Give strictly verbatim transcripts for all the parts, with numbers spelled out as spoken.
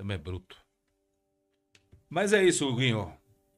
Também é bruto. Mas é isso, Guinho.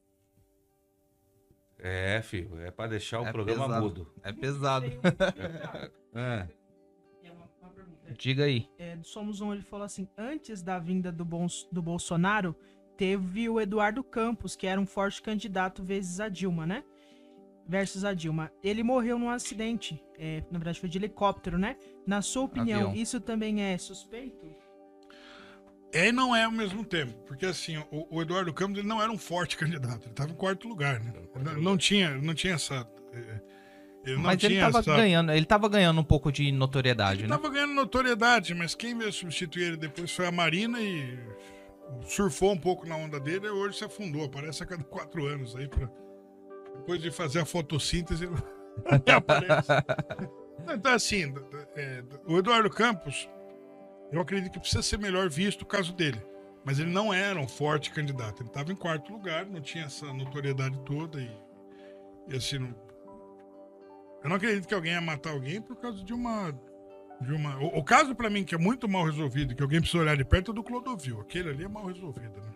É, filho, é pra deixar o É programa pesado. mudo. É pesado. É. É uma, uma pergunta. Diga aí. É, do Somos Um, ele falou assim, antes da vinda do, Bons- do Bolsonaro, teve o Eduardo Campos, que era um forte candidato vezes a Dilma, né? Versus a Dilma. Ele morreu num acidente, é, na verdade foi de helicóptero, né? Na sua opinião, Avião. isso também é suspeito? É e não é ao mesmo tempo, porque assim, o, o Eduardo Campos ele não era um forte candidato, ele estava em quarto lugar, né? Não, não tinha, não tinha essa... eh, Ele não Mas tinha ele tava essa... ganhando, ele tava ganhando um pouco de notoriedade, Ele né? tava ganhando notoriedade, mas quem veio substituir ele depois foi a Marina e surfou um pouco na onda dele e hoje se afundou, aparece a cada quatro anos aí, pra... depois de fazer a fotossíntese, ele aparece. Então assim, é, o Eduardo Campos... Eu acredito que precisa ser melhor visto o caso dele. Mas ele não era um forte candidato. Ele estava em quarto lugar, não tinha essa notoriedade toda. E, e assim, não... eu não acredito que alguém ia matar alguém por causa de uma... De uma... O, o caso, para mim, que é muito mal resolvido, que alguém precisa olhar de perto, é do Clodovil. Aquele ali é mal resolvido, né?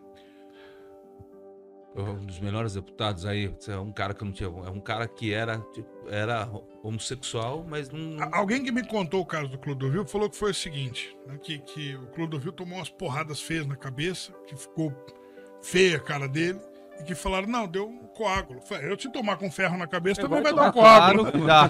Um dos melhores deputados aí, é um cara que eu não tinha. É um cara que era, tipo, era homossexual, mas não. A- Alguém que me contou o caso do Clodovil falou que foi o seguinte, né, que, que o Clodovil tomou umas porradas feias na cabeça, que ficou feia a cara dele, e que falaram, não, deu um coágulo. Falei, eu te tomar com ferro na cabeça, É, também vai vai dar um tomar coágulo. Claro, já.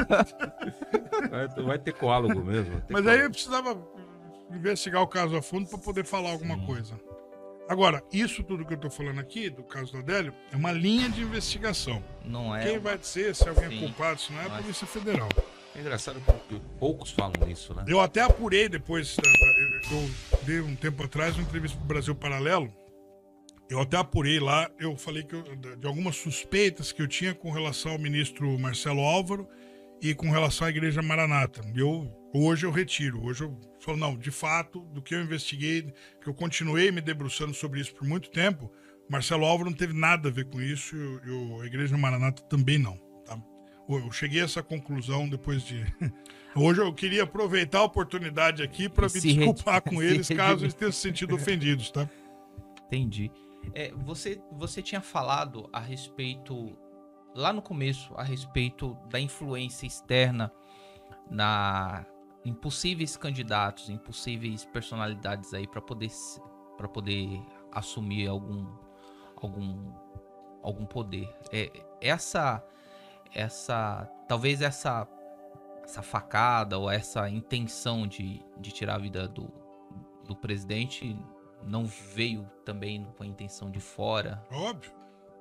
Vai, vai ter coálogo mesmo. vai ter Mas coálogo. aí eu precisava investigar o caso a fundo para poder falar alguma coisa. Agora, isso tudo que eu tô falando aqui, do caso do Adélio, é uma linha de investigação. Não é. Quem vai dizer se alguém é Sim. culpado, se não é a Não é. Polícia Federal. É engraçado porque poucos falam nisso, né? Eu até apurei depois, da- da- eu dei um tempo atrás uma entrevista pro Brasil Paralelo, eu até apurei lá, eu falei que eu- de algumas suspeitas que eu tinha com relação ao ministro Marcelo Álvaro e com relação à Igreja Maranata. Eu, hoje eu retiro, hoje eu falo, não, de fato, do que eu investiguei, que eu continuei me debruçando sobre isso por muito tempo, Marcelo Álvaro não teve nada a ver com isso e, o- a Igreja Maranata também não, tá? Eu cheguei a essa conclusão depois de... Hoje eu queria aproveitar a oportunidade aqui para me Se desculpar redi- com se eles, caso redimir. eles tenham se sentido ofendidos, tá? Entendi. É, você, você tinha falado a respeito, lá no começo, a respeito da influência externa na, em possíveis candidatos, em possíveis personalidades aí para poder, para poder assumir algum, algum, algum poder. É, essa, essa, talvez essa, essa facada ou essa intenção de, de tirar a vida do, do presidente não veio também com a intenção de fora. Óbvio.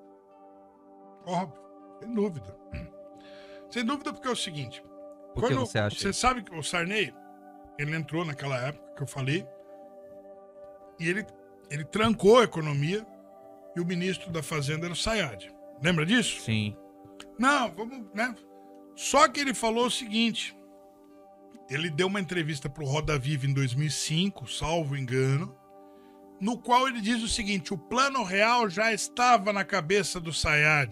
Óbvio. Sem dúvida. Sem dúvida, porque é o seguinte. Por que quando você acha Você isso? sabe que o Sarney, ele entrou naquela época que eu falei, e ele, ele trancou a economia, e o ministro da Fazenda era o Sayad. Lembra disso? Sim. Não, vamos, né? Só que ele falou o seguinte. Ele deu uma entrevista pro Roda Viva em dois mil e cinco, salvo engano, no qual ele diz o seguinte: o plano real já estava na cabeça do Sayad.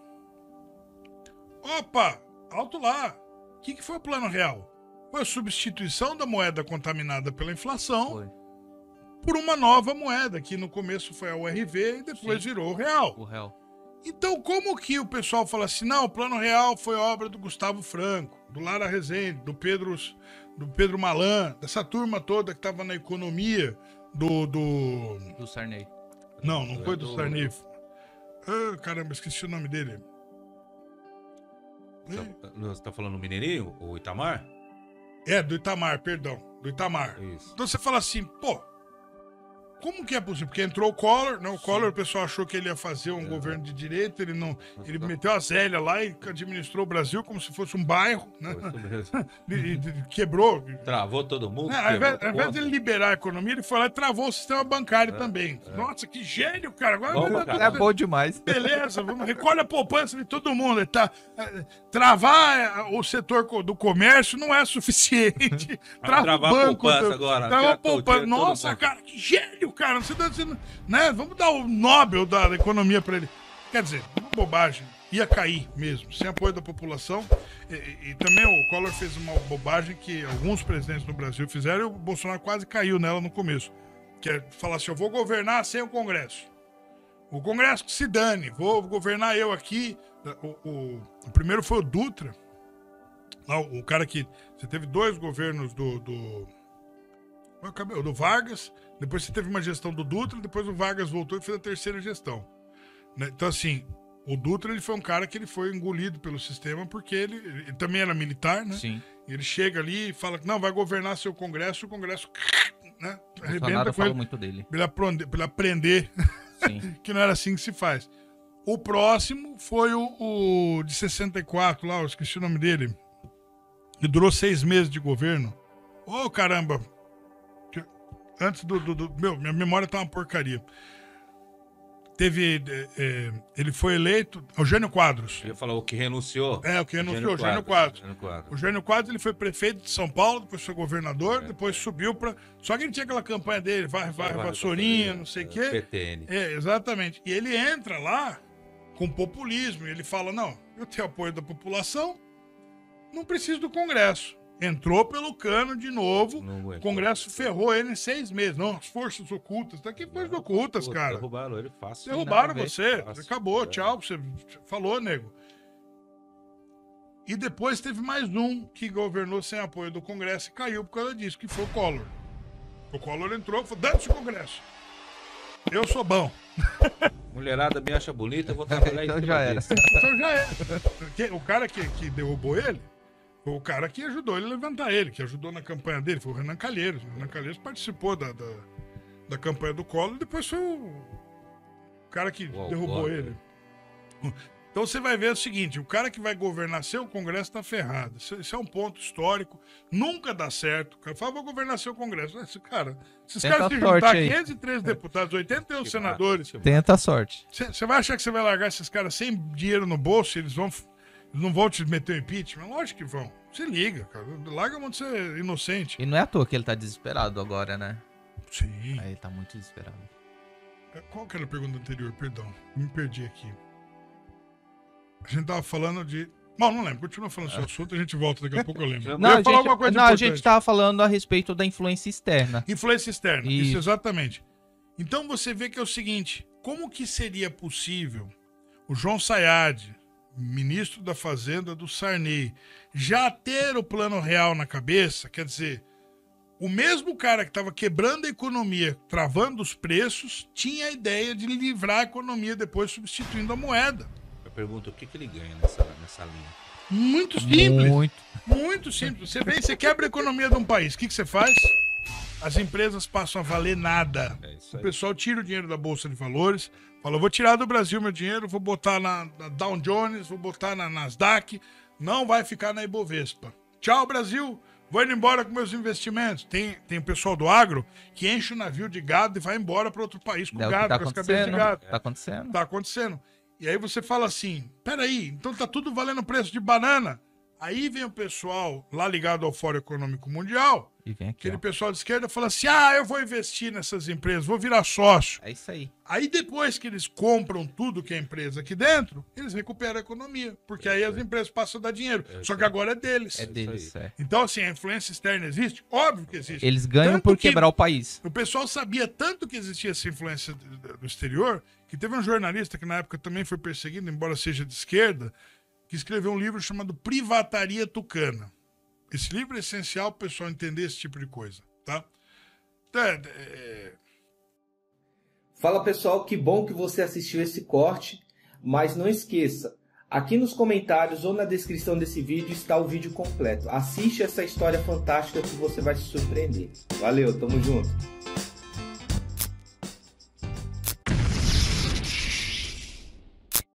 Opa, alto lá. O que, que foi o plano real? Foi a substituição da moeda contaminada pela inflação Foi. por uma nova moeda, que no começo foi a U R V e depois Sim. virou o real. O réu. Então, como que o pessoal fala assim, não, o Plano Real foi obra do Gustavo Franco, do Lara Rezende, do Pedro, do Pedro Malan, dessa turma toda que estava na economia do... do... Do Sarney. Não, não foi do Do- Sarney. Ah, caramba, esqueci o nome dele. Você tá falando o Mineirinho, o Itamar? É, do Itamar, perdão, do Itamar. Isso. Então você fala assim, pô, como que é possível? Porque entrou o Collor, né? O Sim. Collor, o pessoal achou que ele ia fazer um É. governo de direita, ele não... Ele Tá. meteu a Zélia lá e administrou o Brasil como se fosse um bairro, né? Foi isso mesmo. E- e- quebrou. Travou todo mundo. É, ao invés, quebrou ao invés conta. de ele liberar a economia, ele foi lá e travou o sistema bancário É, também. é. Nossa, que gênio, cara. Agora Bom, vai dar cara. É tudo- bom demais. Beleza, vamos, recolhe a poupança de todo mundo. Ele tá, é, travar é, o setor co- do comércio não é suficiente. Trava o travar a banco. poupança do- agora. Trava a Tira tudo, poupança. tira todo Nossa, mundo. cara, que gênio, cara. Você tá dizendo, né? Vamos dar o Nobel da economia pra ele. Quer dizer, uma bobagem. Ia cair mesmo, sem apoio da população. E, e- e também o Collor fez uma bobagem que alguns presidentes no Brasil fizeram e o Bolsonaro quase caiu nela no começo. que é falar assim, eu vou governar sem o Congresso. O Congresso que se dane, vou governar eu aqui. O, o, o primeiro foi o Dutra, o, o cara que... Você teve dois governos do... do, do Vargas, depois você teve uma gestão do Dutra, depois o Vargas voltou e fez a terceira gestão. Né? Então, assim, o Dutra ele foi um cara que ele foi engolido pelo sistema porque ele, ele também era militar, né? Sim. Ele chega ali e fala que não, vai governar seu Congresso, o Congresso... Né? Arrebenta com ele, muito dele. Pra ele aprender, pra ele aprender que não era assim que se faz. O próximo foi o, o de sessenta e quatro, lá, eu esqueci o nome dele. Ele durou seis meses de governo. Ô, oh, caramba! Antes do, do, do... Meu, minha memória tá uma porcaria. Teve... É, é, ele foi eleito... O Jânio Quadros. Ele falou o que renunciou. É, o que renunciou, o Jânio Quadros. Jânio Quadros. O Jânio Quadros, ele foi prefeito de São Paulo, depois foi governador, é. depois subiu pra... Só que ele tinha aquela campanha dele, vai, vai, vai vassourinha, não sei o quê. P T N. É, exatamente. E ele entra lá com populismo, e ele fala, não, eu tenho apoio da população, não preciso do Congresso. Entrou pelo cano de novo, o Congresso ferrou ele em seis meses. Não, as forças ocultas, tá aqui forças ocultas, cara. Derrubaram ele fácil. Derrubaram você, fácil, acabou, é. tchau, você falou, nego. E depois teve mais um que governou sem apoio do Congresso e caiu por causa disso, que foi o Collor. O Collor entrou e falou, dane-se o Congresso. Eu sou bom. Mulherada me acha bonita, eu vou trabalhar então já era. Então já era. O cara que, que derrubou ele, foi o cara que ajudou ele a levantar ele, que ajudou na campanha dele, foi o Renan Calheiros. O Renan Calheiros participou da, da, da campanha do Collor e depois foi o cara que Uou, derrubou Uou, ele. Então você vai ver o seguinte, o cara que vai governar sem o Congresso tá ferrado. Isso é um ponto histórico, nunca dá certo. O cara fala, vou governar sem o Congresso. Esse cara, esses Tenta caras se juntar quinhentos e três deputados, oitenta e um senadores... Tenta a sorte. Você vai achar que você vai largar esses caras sem dinheiro no bolso e eles vão... Eles não vão te meter o impeachment? Lógico que vão. Você liga, cara. Larga a mão de ser inocente. E não é à toa que ele tá desesperado agora, né? Sim. Aí ele tá muito desesperado. Qual que era a pergunta anterior? Perdão. Me perdi aqui. A gente tava falando de... Bom, não lembro. Continua falando seu assunto, a gente volta daqui a pouco, eu lembro. Não, eu a, gente, alguma coisa não a gente tava falando a respeito da influência externa. Influência externa, isso. isso exatamente. Então você vê que é o seguinte, como que seria possível o João Sayad, ministro da Fazenda do Sarney, já ter o plano real na cabeça? Quer dizer, o mesmo cara que estava quebrando a economia, travando os preços, tinha a ideia de livrar a economia depois substituindo a moeda. Eu pergunto, o que, que ele ganha nessa, nessa linha? Muito simples. Muito. Muito simples. Você vem, você quebra a economia de um país. O que, que você faz? As empresas passam a valer nada. É isso o aí. pessoal tira o dinheiro da Bolsa de Valores, fala, eu vou tirar do Brasil meu dinheiro, vou botar na, na Dow Jones, vou botar na Nasdaq, não vai ficar na Ibovespa. Tchau, Brasil, vou indo embora com meus investimentos. Tem, tem o pessoal do agro que enche o navio de gado e vai embora para outro país com é gado, tá com as cabeças de gado. Tá acontecendo. Tá acontecendo. E aí você fala assim, peraí, então tá tudo valendo preço de banana. Aí vem o pessoal lá ligado ao Fórum Econômico Mundial, e vem aqui, aquele ó. pessoal de esquerda fala assim, ah, eu vou investir nessas empresas, vou virar sócio. É isso aí. Aí depois que eles compram tudo que é empresa aqui dentro, eles recuperam a economia, porque aí as empresas passam a dar dinheiro. Só que agora é deles. É deles, é. Então assim, a influência externa existe? Óbvio que existe. Eles ganham Tanto por que quebrar o país. O pessoal sabia tanto que existia essa influência do exterior, que teve um jornalista que na época também foi perseguido, embora seja de esquerda, que escreveu um livro chamado Privataria Tucana. Esse livro é essencial para o pessoal entender esse tipo de coisa, tá? É, é... Fala pessoal, que bom que você assistiu esse corte, mas não esqueça, aqui nos comentários ou na descrição desse vídeo está o vídeo completo. Assiste essa história fantástica que você vai se surpreender. Valeu, tamo junto!